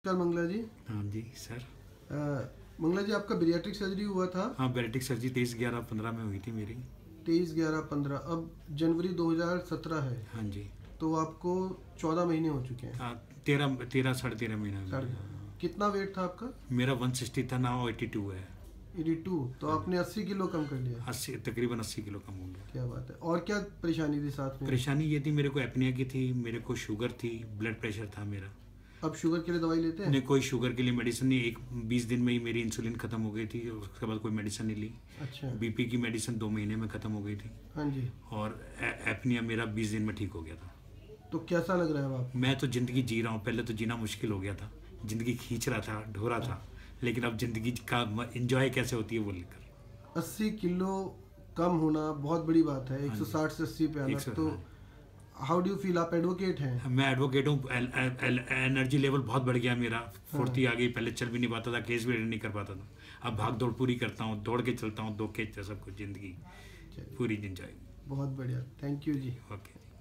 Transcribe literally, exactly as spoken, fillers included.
नमस्कार मंगला जी। हाँ जी सर। आ, मंगला जी, आपका बैरिएट्रिक सर्जरी हुआ था? हाँ, बैरिएट्रिक सर्जरी तेईस ग्यारह पंद्रह में हुई थी मेरी। तेईस ग्यारह पंद्रह, अब जनवरी दो हज़ार सत्रह है। हाँ जी। तो आपको चौदह महीने हो चुके हैं। हाँ, तेरह तेरह साढ़े तेरह महीना हो साढ़े गया। कितना वेट था आपका? मेरा वन सिक्सटी था, नाउ एटी टू है। बयासी, तो आपने अस्सी किलो कम कर लिया। अस्सी तकरीबन अस्सी किलो कम हो गया। क्या बात है। और क्या परेशानी थी साथ में? परेशानी ये थी, मेरे को एपनिया की थी, मेरे को शुगर थी, ब्लड प्रेशर था मेरा। अब शुगर के लिए दवाई लेते हैं? नहीं, कोई शुगर के लिए मेडिसिन नहीं। एक बीस दिन में ही मेरी इंसुलिन खत्म हो गई थी, उसके बाद कोई मेडिसिन नहीं ली। अच्छा। बीपी की मेडिसिन दो महीने में खत्म हो गई थी। हाँ जी। और एपनिया मेरा बीस दिन में ठीक हो गया था। तो कैसा लग रहा है अब आपको? मैं तो ज़िंदगी जी रहा हूँ। पहले तो जीना मुश्किल हो गया था, ज़िंदगी खींच रहा था, ढो रहा था, लेकिन अब ज़िंदगी का एंजॉय कैसे होती है वो लेकर। अस्सी किलो कम होना बहुत बड़ी बात है। एक सौ साठ से अस्सी पे आना। तो हाउ डू यू फील? आप एडवोकेट हैं? मैं एडवोकेट हूँ। एनर्जी लेवल बहुत बढ़ गया मेरा, फुर्ती आ गई। पहले चल भी नहीं पाता था, केस भी नहीं कर पाता था। अब भाग दौड़ पूरी करता हूँ, दौड़ के चलता हूँ, दो के सब कुछ, ज़िंदगी पूरी एंजॉय। बहुत बढ़िया, थैंक यू जी। ओके।